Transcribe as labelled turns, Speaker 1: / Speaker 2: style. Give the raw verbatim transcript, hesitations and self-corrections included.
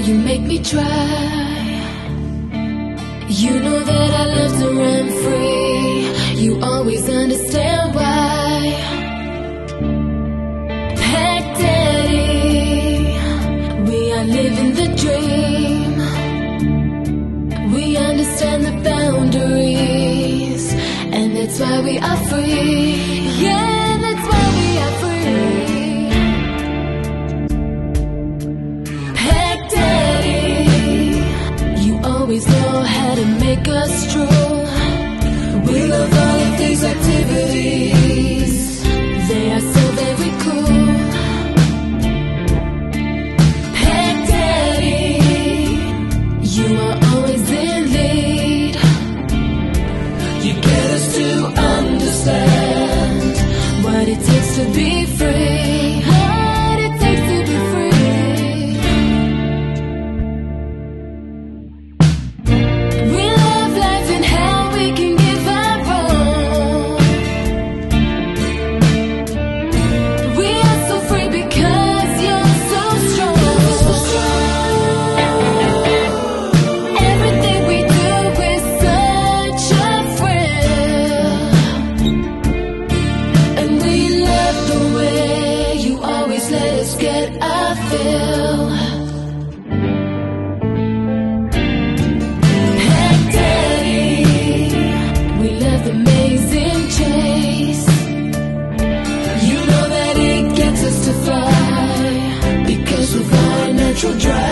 Speaker 1: you make me try. You know that I love to run free. You always understand why. Heck, Daddy, we are living the dream. We understand the boundaries, and that's why we are free. Yeah, that's why we are free. Heck, Daddy, you always know how to make us true. We love all of these activities. They are so very cool. Heck, Daddy, you are always in lead. You get us to understand what it takes to be free. What it takes to be free. We love life and how we can give our all. We are so free because you're so strong. Everything we do is such a thrill, and we love the way you always let us get our fill. Heck, Daddy, we love the amazing chase. You know that it gets us to fly because of our natural drive.